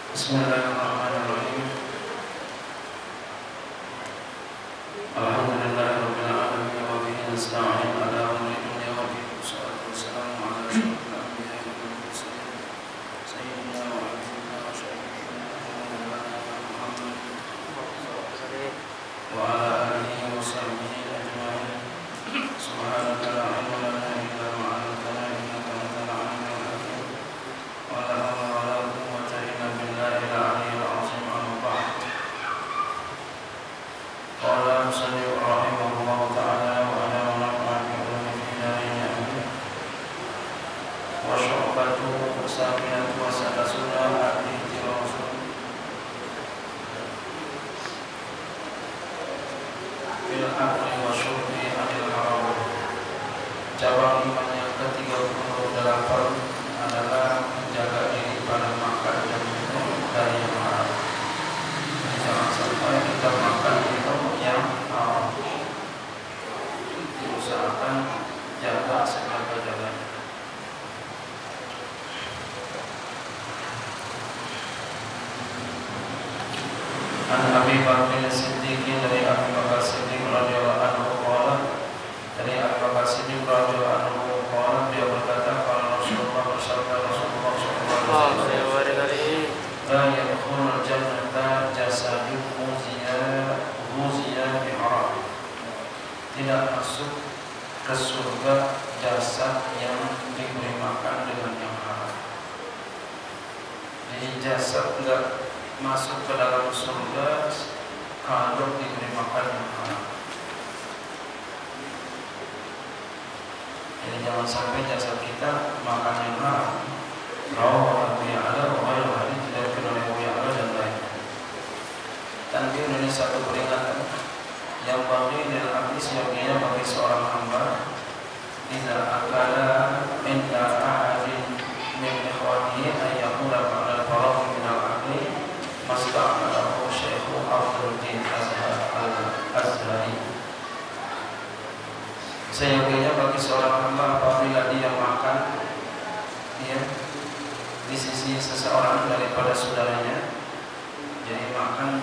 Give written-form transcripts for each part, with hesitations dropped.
Bismillahirrahmanirrahim. Alhamdulillahirabbil alamin wa bihi nasta'in ala umuri dunya wa din. Wassalatu wassalamu ala asyrofil anbiya'i wal mursalin sayyidina wa habibina wa syafi'ina Muhammad wa ala alihi wa sahbihi ajma'in. Subhanaka la ilma lana illa ma 'allamtana innaka antal 'alimul hakim. Wa la hawla wa la quwwata illa billahi al-'aliyyil 'azhim. Amma ba'd. Qala musannif rahimahullahu ta'ala wa ana nafa'u bi ulumi dinaina wa syu'batu safinatu wa salasuna hadith rasul bil akli wa syurbi anil haram. Cabang iman yang ke-38 adalah menjaga diri pada makan dan minum dari yang haram. Jangan sampai kita makan minum yang haram. Diusahakan jaga sejaga-jaganya. An Abi Bakr As-Siddiq dari Abu Bakar Siddiq radhiyallahu anhu qala, dari Abu Bakar Siddiq radhiyallahu anhu qala, dia berkata, kalau Rasulullah sallallahu alaihi wasallam, la yadkhulul jannata jasadun muziya bi haram. Tidak masuk ke surga jasad yang diberi makan dengan yang haram. Jadi jasad enggak masuk ke dalam surga kalau diberi makan yang haram. Jadi jangan sampai jasad kita makan yang haram. Rawahu Abu Ya'la wa ghairuhu, hadits diriwayatkan oleh Abu Ya'la dan lainnya. Tanbih, ini satu peringatan yang bagi dalam hadis yoginya bagi seorang hamba idza akala inda ahadin min ikhwanihi an yaqula ba'da al-faragh min al-aqli masta'malahu Syekh Abduluddin Azhari. Seyoginya bagi seorang hamba apabila dia makan di sisi seseorang daripada saudaranya, jadi makan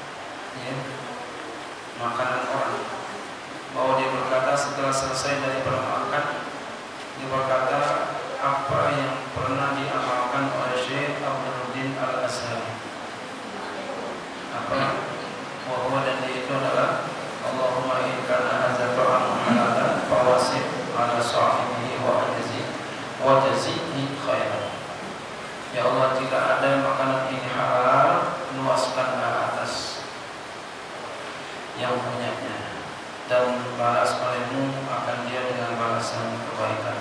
makanan orang, bahwa dia berkata setelah selesai daripada makan, dia berkata apa yang pernah diamalkan oleh Syekh Abduluddin Al-Azhari, apa bahwa dan itu adalah Allahumma in kana hadza ta'amun halalan fawasif ala sahibihi wa jazihi khairan. Ya Allah, jika ada makanan ini halal, luaskanlah atas yang punyanya dan balas olehmu akan dia dengan balasan kebaikan.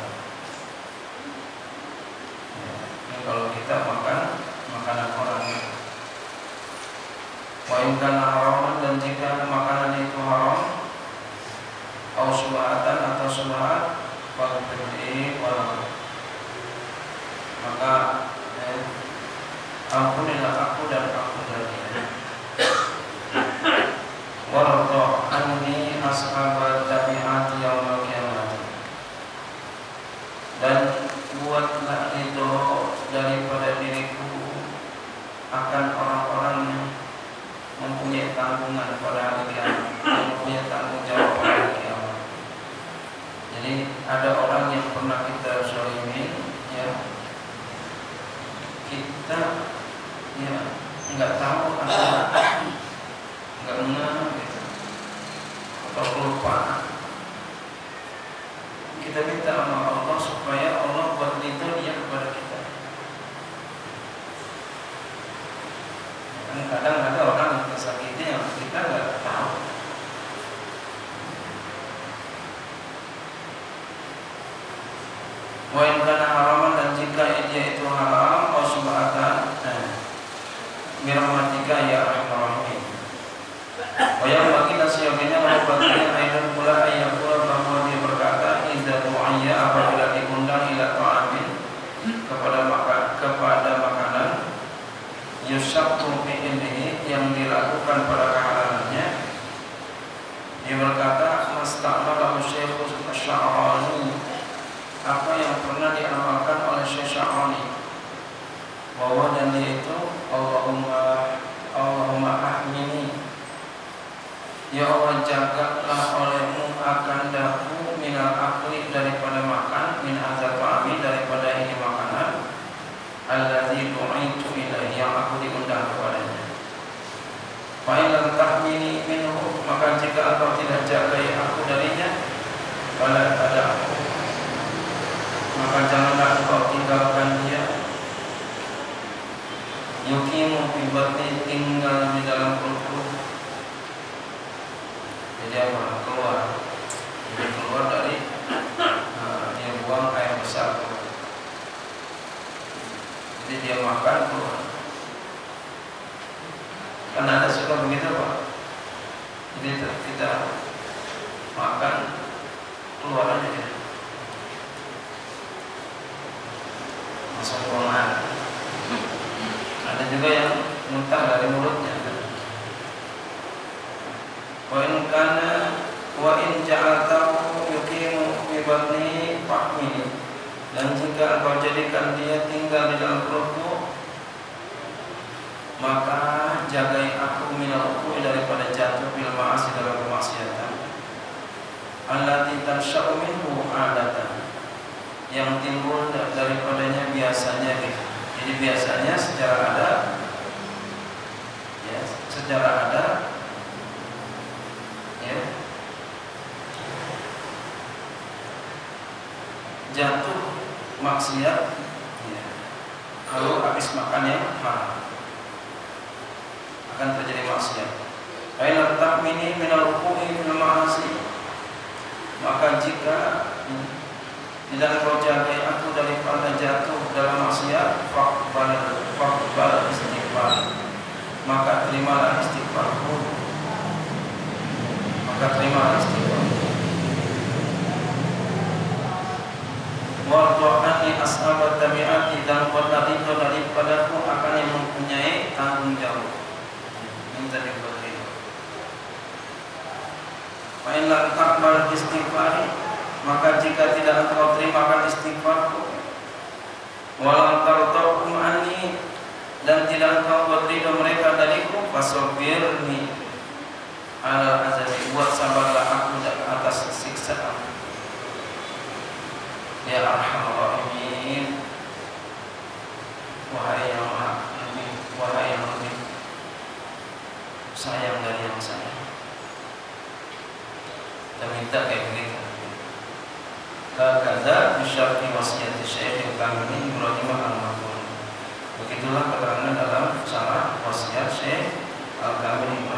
Ini kalau kita makan makanan orang. Wa in kana haraman, dan jika makanan itu haram, au subhatan atau subhat, faqdi wa maka ampunilah aku dan aku dari dia. Warḍa anni ashabat tabi'at yaumil qiyamah, dan buatlah itu daripada diriku akan orang-orang yang mempunyai tanggungan pada hari kiamat, yang mempunyai tanggung jawab pada hari kiamat. Jadi ada orang yang pernah kita zalimin, kita nggak tahu asal, nggak ngeh gitu, atau kelupaan. Kita minta sama Allah supaya Allah buat ridho dia kepada kita. Kadang ada orang yang tersakiti yang kita nggak tahu. Wa in kana haraman, dan jika dia itu haram, au subhatan, birahmatika ya arhamar rahimin. Wa yang bagi nasihatnya merupakan ayat pula ayat pula bahwa dia berkata idza du'ayya, apabila diundang ila ta'amin, kepada makanan yusabtu bi'ilmihi, yang dilakukan pada kehalalannya, dia berkata masta'malahu Syekh Sya'rani, apa yang pernah diamalkan oleh Syekh Sya'rani, bahwa dan dia itu Allah minal akli daripada makan, min hadzal ta'ami daripada ini makanan, alladzi du'itu ilaihi yang aku diundang kepadanya. Fa in lam tahmini minhu, maka jika engkau tidak jagai aku darinya, fala tada'u, maka janganlah engkau tinggalkan dia. Yuqimu fi batni, tinggal di dalam perutku. Jadi apa? Keluar. Jadi keluar dari dia buang air besar. Jadi dia makan keluar. Karena ada suka begitu Pak. Jadi kita makan keluar aja ya. Masuk ruangan. Ada juga yang muntah dari mulutnya. Wa in ja'altahu yuqimu fi batni fahmini, dan jika engkau jadikan dia tinggal di dalam perutmu, maka jagai aku minal uqui daripada jatuh bil ma'asi dalam kemaksiatan, allati tansha'u minhu adatan, yang timbul daripadanya biasanya gitu. Jadi biasanya secara ada ya, secara ada ya, jatuh maksiat ya, kalau habis makan yang haram akan terjadi maksiat. Aina tahmini minal uqui fil ma'asi, maka jika tidak kau jagai aku daripada jatuh dalam maksiat, faqbal istighfar, maka terimalah istighfarku, maka terimalah istighfarku. Wa ta'ani ashabat tabi'ati, dan buatlah itu daripadaku akan yang mempunyai tanggung jawab. Minta diberi. Fa in lam taqbal istighfari, maka jika tidak engkau terimakan istighfarku, walam tardahum anni, dan tidak engkau buat ridha mereka dariku, fasabirni ala azabi, buat sabarlah aku atas siksaan. Ya arhamar rahimin, wahai yang maha amin, wahai yang lebih sayang dari yang sayang. Kita minta kayak begitu. Kata bisyarti wasiat Syekh Al-Kamili Ibrahim Al-Mahmud. Begitulah keterangan dalam syarat wasiat Syekh Al-Kamili